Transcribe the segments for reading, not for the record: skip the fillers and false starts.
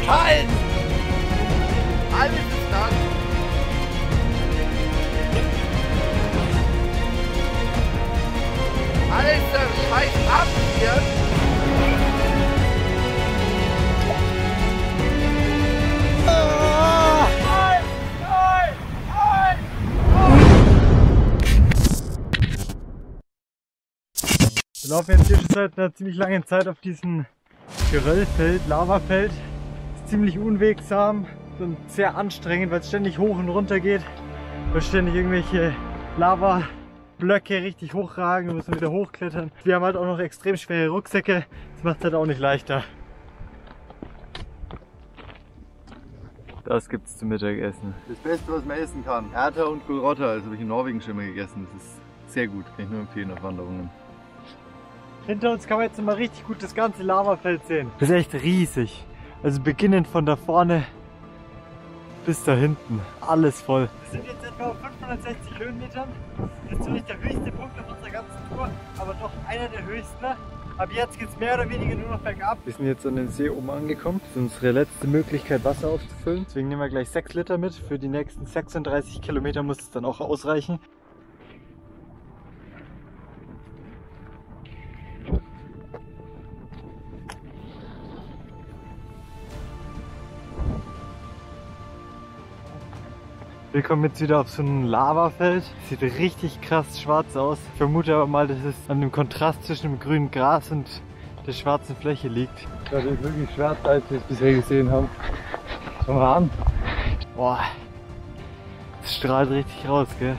Halt! Alles ist das! Alter, scheiß ab hier! Wir laufen jetzt hier schon seit einer ziemlich langen Zeit auf diesem Geröllfeld, Lavafeld. Ist ziemlich unwegsam und sehr anstrengend, weil es ständig hoch und runter geht. Weil ständig irgendwelche Lavablöcke richtig hochragen, wir müssen wieder hochklettern. Wir haben halt auch noch extrem schwere Rucksäcke, das macht es halt auch nicht leichter. Das gibt's zum Mittagessen. Das Beste, was man essen kann. Ärter und Gulrotter, das habe ich in Norwegen schon mal gegessen. Das ist sehr gut, kann ich nur empfehlen auf Wanderungen. Hinter uns kann man jetzt mal richtig gut das ganze Lavafeld sehen. Das ist echt riesig. Also beginnend von da vorne bis da hinten. Alles voll. Wir sind jetzt etwa auf 560 Höhenmetern. Das ist zwar nicht der höchste Punkt auf unserer ganzen Tour, aber doch einer der höchsten. Ab jetzt geht es mehr oder weniger nur noch bergab. Wir sind jetzt an den See oben angekommen. Das ist unsere letzte Möglichkeit, Wasser aufzufüllen. Deswegen nehmen wir gleich 6 Liter mit. Für die nächsten 36 Kilometer muss es dann auch ausreichen. Wir kommen jetzt wieder auf so ein Lavafeld. Sieht richtig krass schwarz aus. Ich vermute aber mal, dass es an dem Kontrast zwischen dem grünen Gras und der schwarzen Fläche liegt. Das ist wirklich schwarz, als wir es bisher gesehen haben. Schau mal an. Boah, das strahlt richtig raus, gell?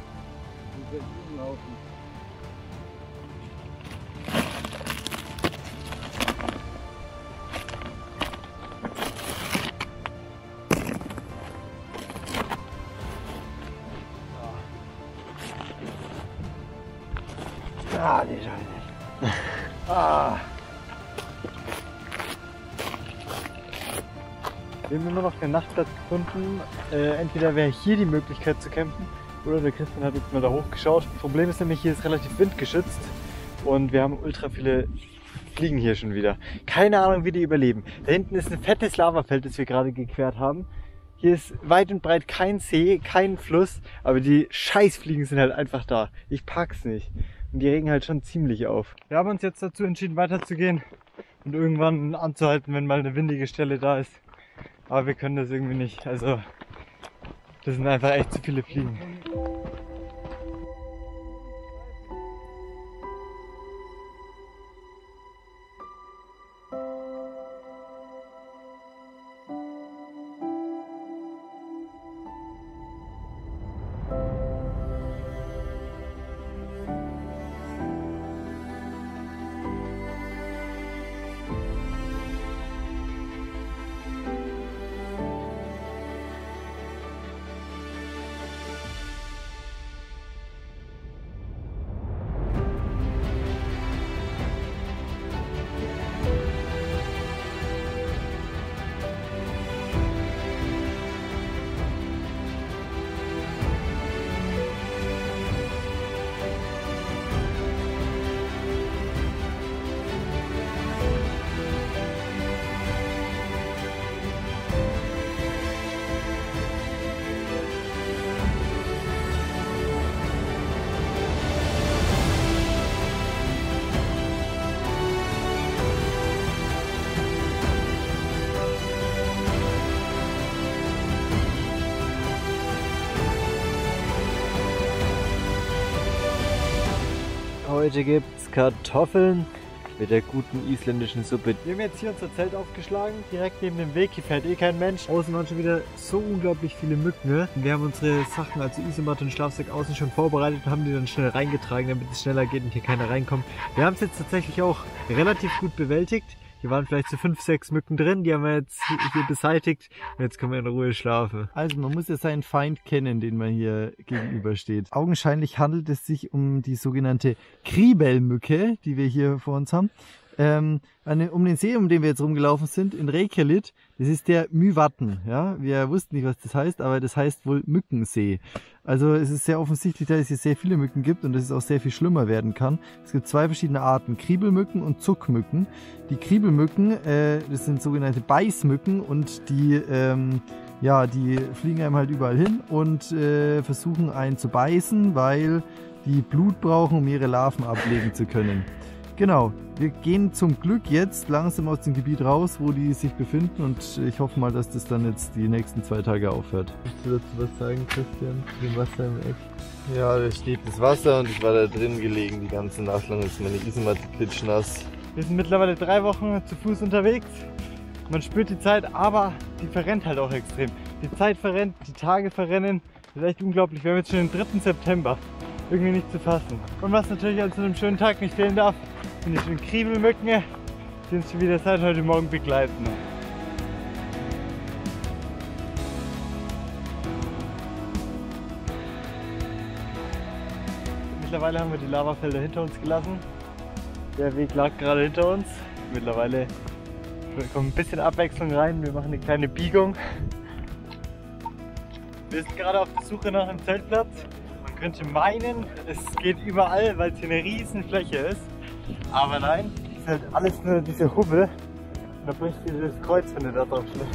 Ah, die Scheiße. Ah. Wir haben immer noch keinen Nachtplatz gefunden. Entweder wäre hier die Möglichkeit zu campen oder der Christian hat jetzt mal da hochgeschaut. Das Problem ist nämlich, hier ist relativ windgeschützt und wir haben ultra viele Fliegen hier schon wieder. Keine Ahnung, wie die überleben. Da hinten ist ein fettes Lavafeld, das wir gerade gequert haben. Hier ist weit und breit kein See, kein Fluss, aber die Scheißfliegen sind halt einfach da. Ich pack's nicht. Und die regen halt schon ziemlich auf. Wir haben uns jetzt dazu entschieden, weiterzugehen und irgendwann anzuhalten, wenn mal eine windige Stelle da ist. Aber wir können das irgendwie nicht. Also, das sind einfach echt zu viele Fliegen. Heute gibt's Kartoffeln mit der guten isländischen Suppe. Wir haben jetzt hier unser Zelt aufgeschlagen, direkt neben dem Weg. Hier fährt eh kein Mensch. Außen waren schon wieder so unglaublich viele Mücken. Ne? Wir haben unsere Sachen, also Isomatte und Schlafsack, außen schon vorbereitet und haben die dann schnell reingetragen, damit es schneller geht und hier keiner reinkommt. Wir haben es jetzt tatsächlich auch relativ gut bewältigt. Hier waren vielleicht so 5, 6 Mücken drin, die haben wir jetzt hier beseitigt und jetzt können wir in Ruhe schlafen. Also man muss ja seinen Feind kennen, den man hier gegenübersteht. Augenscheinlich handelt es sich um die sogenannte Kribelmücke, die wir hier vor uns haben. Um den See, um den wir jetzt rumgelaufen sind, in Reykjavik, Das ist der Mývatn, ja. Wir wussten nicht, was das heißt, aber das heißt wohl Mückensee. Also es ist sehr offensichtlich, dass es hier sehr viele Mücken gibt und dass es auch sehr viel schlimmer werden kann. Es gibt zwei verschiedene Arten, Kriebelmücken und Zuckmücken. Die Kriebelmücken, das sind sogenannte Beißmücken und die, ja, die fliegen einem halt überall hin und versuchen einen zu beißen, weil die Blut brauchen, um ihre Larven ablegen zu können. Genau, wir gehen zum Glück jetzt langsam aus dem Gebiet raus, wo die sich befinden und ich hoffe mal, dass das dann jetzt die nächsten 2 Tage aufhört. Willst du dazu was sagen, Christian? Zu dem Wasser im Eck? Ja, da steht das Wasser und ich war da drin gelegen die ganze Nacht lang, ist meine Isomatte klitschnass. Wir sind mittlerweile 3 Wochen zu Fuß unterwegs. Man spürt die Zeit, aber die verrennt halt auch extrem. Die Zeit verrennt, die Tage verrennen. Das ist echt unglaublich. Wir haben jetzt schon den 3. September. Irgendwie nicht zu fassen. Und was natürlich an so einem schönen Tag nicht fehlen darf, sind die schönen Kriebelmücken, die uns schon wieder seit heute Morgen begleiten. Mittlerweile haben wir die Lavafelder hinter uns gelassen. Der Weg lag gerade hinter uns. Mittlerweile kommt ein bisschen Abwechslung rein. Wir machen eine kleine Biegung. Wir sind gerade auf der Suche nach einem Zeltplatz. Man könnte meinen, es geht überall, weil es hier eine riesen Fläche ist. Aber nein, es ist halt alles nur diese Hubbel. Und da bricht dieses Kreuz, wenn du da drauf schlägst.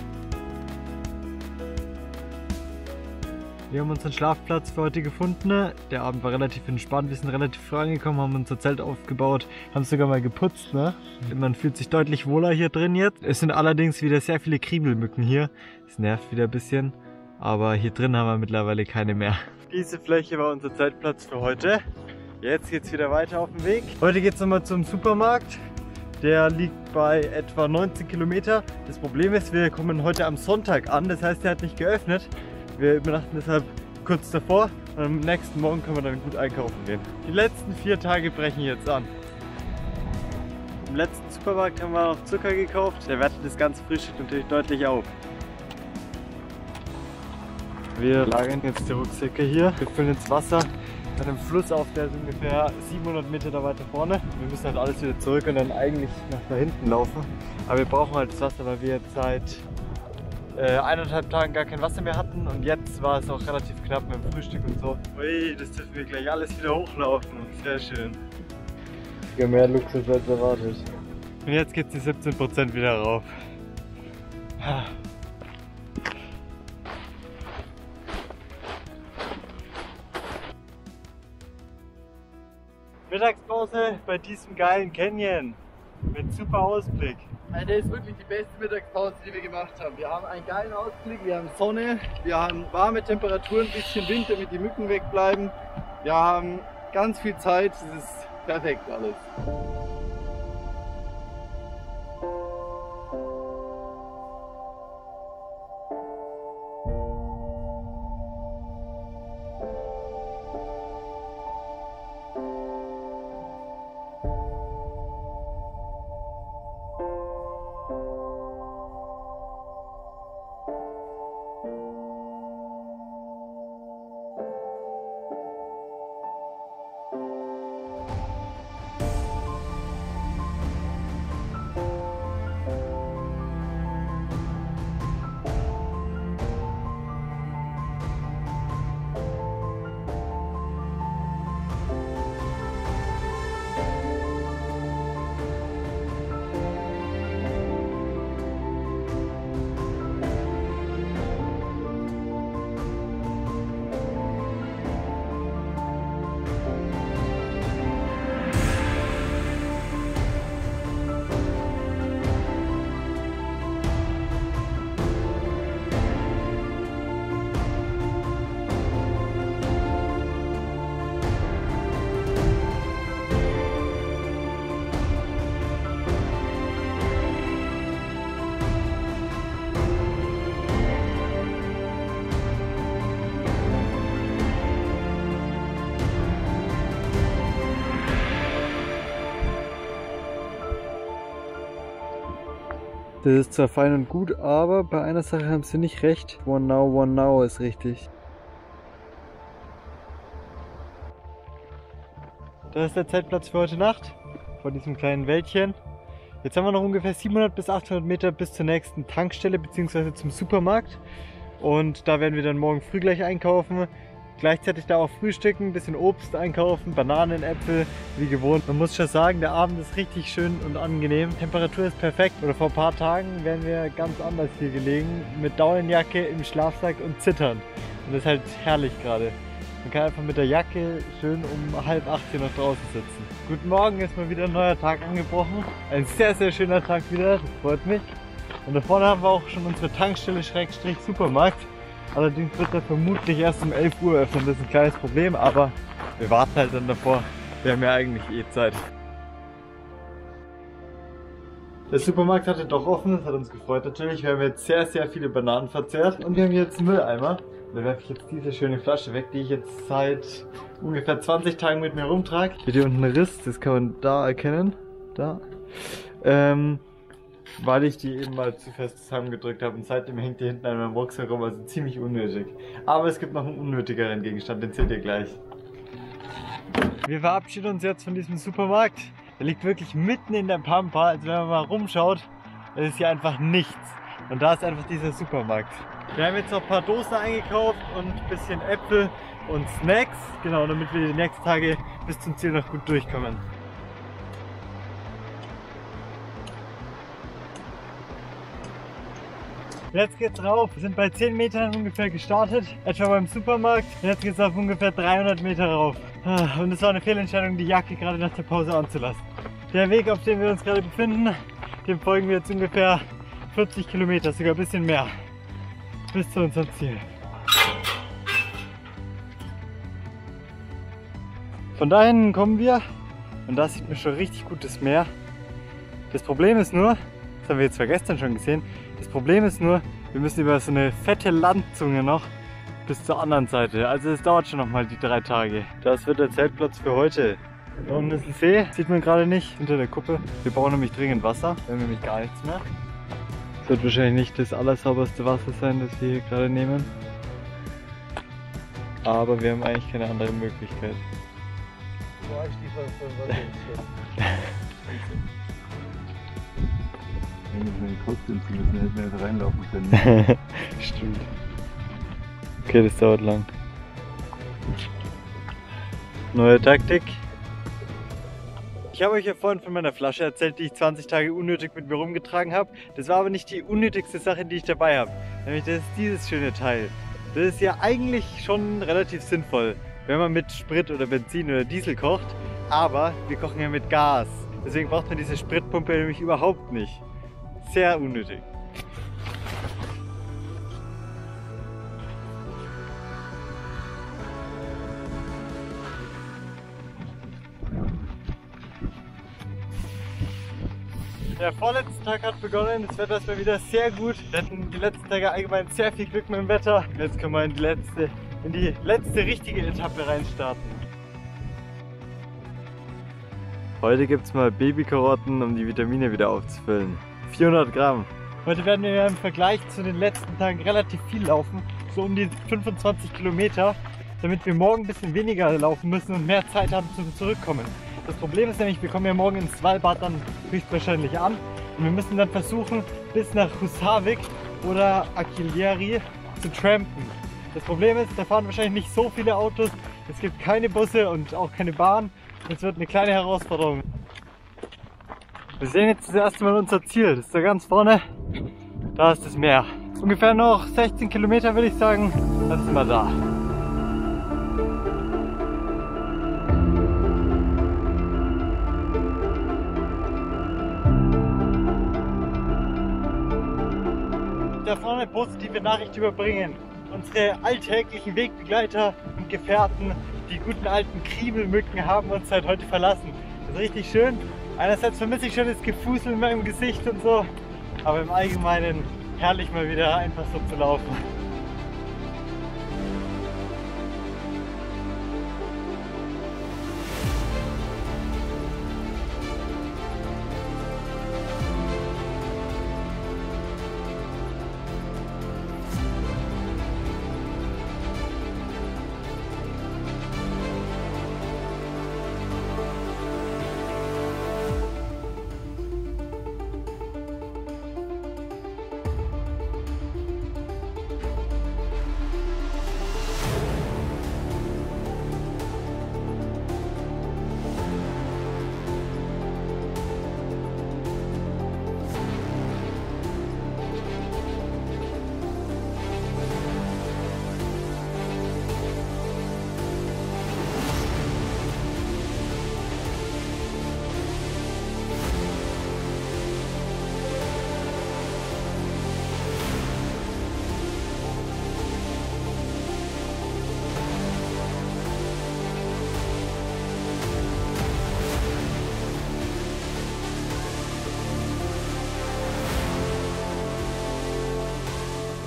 Wir haben unseren Schlafplatz für heute gefunden. Der Abend war relativ entspannt, wir sind relativ früh angekommen, haben unser Zelt aufgebaut, haben es sogar mal geputzt. Ne? Man fühlt sich deutlich wohler hier drin jetzt. Es sind allerdings wieder sehr viele Kriebelmücken hier. Es nervt wieder ein bisschen, aber hier drin haben wir mittlerweile keine mehr. Diese Fläche war unser Zeltplatz für heute. Jetzt geht es wieder weiter auf dem Weg. Heute geht es nochmal zum Supermarkt. Der liegt bei etwa 19 Kilometer. Das Problem ist, wir kommen heute am Sonntag an, das heißt, er hat nicht geöffnet. Wir übernachten deshalb kurz davor und am nächsten Morgen können wir dann gut einkaufen gehen. Die letzten 4 Tage brechen jetzt an. Im letzten Supermarkt haben wir noch Zucker gekauft. Der wertet das ganze Frühstück natürlich deutlich auf. Wir lagern jetzt die Rucksäcke hier. Wir füllen ins Wasser an einem Fluss auf, der ist ungefähr 700 Meter da weiter vorne. Wir müssen halt alles wieder zurück und dann eigentlich nach da hinten laufen. Aber wir brauchen halt das Wasser, weil wir jetzt seit 1,5 Tagen gar kein Wasser mehr hatten und jetzt war es auch relativ knapp mit dem Frühstück und so. Ui, das dürfen wir gleich alles wieder hochlaufen. Sehr schön. Ja, mehr Luxus als erwartet. Und jetzt geht die 17% wieder rauf. Mittagspause bei diesem geilen Canyon mit super Ausblick. Das ist wirklich die beste Mittagspause, die wir gemacht haben. Wir haben einen geilen Ausblick, wir haben Sonne, wir haben warme Temperaturen, ein bisschen Wind, damit die Mücken wegbleiben. Wir haben ganz viel Zeit, es ist perfekt alles. Das ist zwar fein und gut, aber bei einer Sache haben sie nicht recht. One now ist richtig. Das ist der Zeltplatz für heute Nacht, vor diesem kleinen Wäldchen. Jetzt haben wir noch ungefähr 700 bis 800 Meter bis zur nächsten Tankstelle bzw. zum Supermarkt. Und da werden wir dann morgen früh gleich einkaufen. Gleichzeitig da auch frühstücken, ein bisschen Obst einkaufen, Bananen, Äpfel, wie gewohnt. Man muss schon sagen, der Abend ist richtig schön und angenehm. Temperatur ist perfekt. Oder vor ein paar Tagen wären wir ganz anders hier gelegen, mit Daunenjacke im Schlafsack und zittern. Und das ist halt herrlich gerade. Man kann einfach mit der Jacke schön um 7:30 hier noch draußen sitzen. Guten Morgen, ist mal wieder ein neuer Tag angebrochen. Ein sehr, sehr schöner Tag wieder, das freut mich. Und da vorne haben wir auch schon unsere Tankstelle / Supermarkt. Allerdings wird er vermutlich erst um 11 Uhr öffnen, das ist ein kleines Problem, aber wir warten halt dann davor. Wir haben ja eigentlich eh Zeit. Der Supermarkt hatte doch offen, das hat uns gefreut natürlich. Wir haben jetzt sehr, sehr viele Bananen verzehrt und wir haben hier jetzt einen Mülleimer. Da werfe ich jetzt diese schöne Flasche weg, die ich jetzt seit ungefähr 20 Tagen mit mir rumtrage. Hier unten ein Riss, das kann man da erkennen. Da. Weil ich die eben mal zu fest zusammengedrückt habe und seitdem hängt die hinten an meinem Rucksack rum, also ziemlich unnötig. Aber es gibt noch einen unnötigeren Gegenstand, den seht ihr gleich. Wir verabschieden uns jetzt von diesem Supermarkt. Der liegt wirklich mitten in der Pampa, also wenn man mal rumschaut, ist hier einfach nichts. Und da ist einfach dieser Supermarkt. Wir haben jetzt noch ein paar Dosen eingekauft und ein bisschen Äpfel und Snacks, genau, damit wir die nächsten Tage bis zum Ziel noch gut durchkommen. Jetzt geht's rauf. Wir sind bei 10 Metern ungefähr gestartet, etwa beim Supermarkt. Jetzt geht's auf ungefähr 300 Meter rauf. Und es war eine Fehlentscheidung, die Jacke gerade nach der Pause anzulassen. Der Weg, auf dem wir uns gerade befinden, dem folgen wir jetzt ungefähr 40 Kilometer, sogar ein bisschen mehr, bis zu unserem Ziel. Von da hinten kommen wir und da sieht man schon richtig gutes Meer. Das Problem ist nur, das haben wir jetzt zwar gestern schon gesehen, das Problem ist nur, wir müssen über so eine fette Landzunge noch bis zur anderen Seite. Also es dauert schon noch mal die 3 Tage. Das wird der Zeltplatz für heute. Da unten ist ein See, sieht man gerade nicht, hinter der Kuppe. Wir brauchen nämlich dringend Wasser, wir haben nämlich gar nichts mehr. Das wird wahrscheinlich nicht das allersauberste Wasser sein, das wir hier gerade nehmen. Aber wir haben eigentlich keine andere Möglichkeit. Wenn wir meine Kostüm zu müssen, hätten wir jetzt reinlaufen können. Stimmt. Okay, das dauert lang. Neue Taktik. Ich habe euch ja vorhin von meiner Flasche erzählt, die ich 20 Tage unnötig mit mir rumgetragen habe. Das war aber nicht die unnötigste Sache, die ich dabei habe. Nämlich das ist dieses schöne Teil. Das ist ja eigentlich schon relativ sinnvoll, wenn man mit Sprit oder Benzin oder Diesel kocht. Aber wir kochen ja mit Gas. Deswegen braucht man diese Spritpumpe nämlich überhaupt nicht. Sehr unnötig. Der vorletzte Tag hat begonnen, das Wetter ist mal wieder sehr gut. Wir hatten die letzten Tage allgemein sehr viel Glück mit dem Wetter. Jetzt können wir in die letzte richtige Etappe reinstarten. Heute gibt es mal Babykarotten, um die Vitamine wieder aufzufüllen. 400 Gramm. Heute werden wir im Vergleich zu den letzten Tagen relativ viel laufen, so um die 25 Kilometer, damit wir morgen ein bisschen weniger laufen müssen und mehr Zeit haben zum Zurückkommen. Das Problem ist nämlich, wir kommen ja morgen in Svalbard dann höchstwahrscheinlich an und wir müssen dann versuchen, bis nach Husavik oder Akiljärvi zu trampen. Das Problem ist, da fahren wahrscheinlich nicht so viele Autos, es gibt keine Busse und auch keine Bahn. Das wird eine kleine Herausforderung. Wir sehen jetzt das erste Mal unser Ziel. Das ist da ganz vorne. Da ist das Meer. Ungefähr noch 16 Kilometer würde ich sagen. Dann sind wir da. Da vorne positive Nachricht überbringen. Unsere alltäglichen Wegbegleiter und Gefährten, die guten alten Kriebelmücken, haben uns seit heute verlassen. Das ist richtig schön. Einerseits vermisse ich schon das Gefusel in meinem Gesicht und so, aber im Allgemeinen herrlich mal wieder einfach so zu laufen.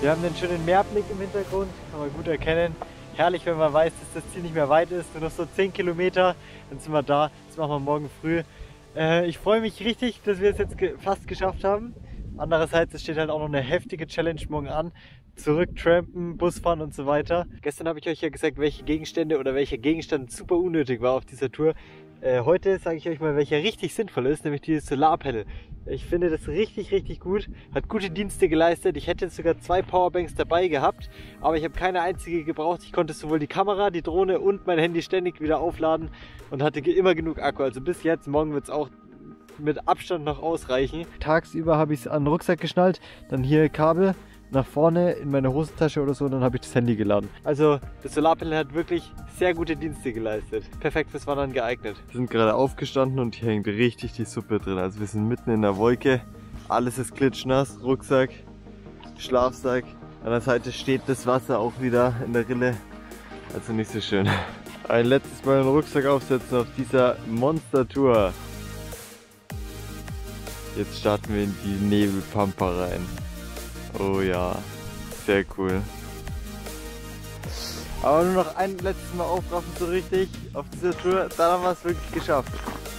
Wir haben den schönen Meerblick im Hintergrund, kann man gut erkennen. Herrlich, wenn man weiß, dass das Ziel nicht mehr weit ist, nur noch so 10 Kilometer, dann sind wir da. Das machen wir morgen früh. Ich freue mich richtig, dass wir es jetzt fast geschafft haben. Andererseits, es steht halt auch noch eine heftige Challenge morgen an. Zurücktrampen, Busfahren und so weiter. Gestern habe ich euch ja gesagt, welche Gegenstände oder welcher Gegenstand super unnötig war auf dieser Tour. Heute sage ich euch mal, welcher richtig sinnvoll ist, nämlich dieses Solarpanel. Ich finde das richtig, richtig gut. Hat gute Dienste geleistet. Ich hätte sogar 2 Powerbanks dabei gehabt, aber ich habe keine einzige gebraucht. Ich konnte sowohl die Kamera, die Drohne und mein Handy ständig wieder aufladen und hatte immer genug Akku. Also bis jetzt, morgen wird es auch mit Abstand noch ausreichen. Tagsüber habe ich es an den Rucksack geschnallt, dann hier Kabel nach vorne in meine Hosentasche oder so und dann habe ich das Handy geladen. Also das Solarpanel hat wirklich sehr gute Dienste geleistet. Perfekt fürs Wandern geeignet. Wir sind gerade aufgestanden und hier hängt richtig die Suppe drin. Also wir sind mitten in der Wolke. Alles ist klitschnass. Rucksack, Schlafsack. An der Seite steht das Wasser auch wieder in der Rille. Also nicht so schön. Ein letztes Mal den Rucksack aufsetzen auf dieser Monster-Tour. Jetzt starten wir in die Nebelpampa rein. Oh ja, sehr cool. Aber nur noch ein letztes Mal aufraffen so richtig auf dieser Tour, dann haben wir es wirklich geschafft.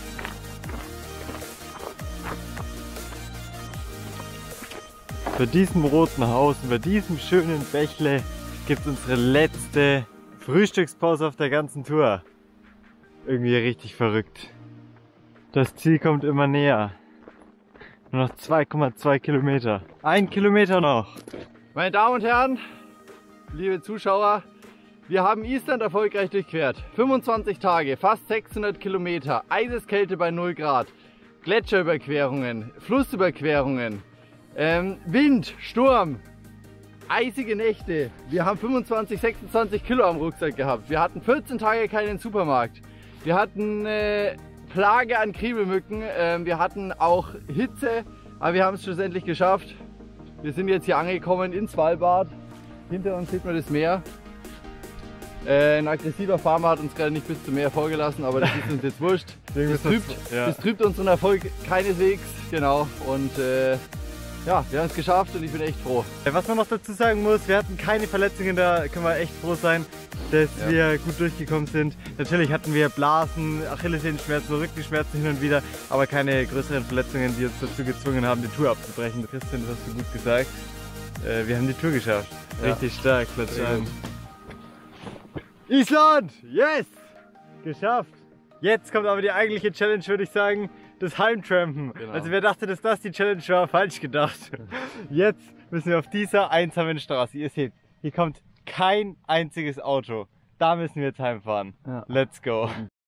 Bei diesem roten Haus und bei diesem schönen Bächle gibt es unsere letzte Frühstückspause auf der ganzen Tour. Irgendwie richtig verrückt. Das Ziel kommt immer näher. Nur noch 2,2 Kilometer. 1 Kilometer noch. Meine Damen und Herren, liebe Zuschauer, wir haben Island erfolgreich durchquert. 25 Tage, fast 600 Kilometer, Eiseskälte bei 0 Grad, Gletscherüberquerungen, Flussüberquerungen, Wind, Sturm, eisige Nächte. Wir haben 25, 26 Kilo am Rucksack gehabt. Wir hatten 14 Tage keinen Supermarkt. Wir hatten Plage an Kriebelmücken, wir hatten auch Hitze, aber wir haben es schlussendlich geschafft. Wir sind jetzt hier angekommen in Svalbard. Hinter uns sieht man das Meer. Ein aggressiver Farmer hat uns gerade nicht bis zum Meer vorgelassen, aber das ist uns jetzt wurscht. Das trübt unseren Erfolg keineswegs, genau. Und ja, wir haben es geschafft und ich bin echt froh. Was man noch dazu sagen muss, wir hatten keine Verletzungen, da können wir echt froh sein, dass wir gut durchgekommen sind. Natürlich hatten wir Blasen, Achillessehenschmerzen, Rückenschmerzen hin und wieder, aber keine größeren Verletzungen, die uns dazu gezwungen haben, die Tour abzubrechen. Christian, das hast du gut gesagt. Wir haben die Tour geschafft. Richtig stark, Platz 1. Island! Yes! Geschafft! Jetzt kommt aber die eigentliche Challenge, würde ich sagen, das Heimtrampen. Genau. Also wer dachte, dass das die Challenge war, falsch gedacht. Jetzt müssen wir auf dieser einsamen Straße, ihr seht, hier kommt kein einziges Auto. Da müssen wir jetzt heimfahren. Ja. Let's go!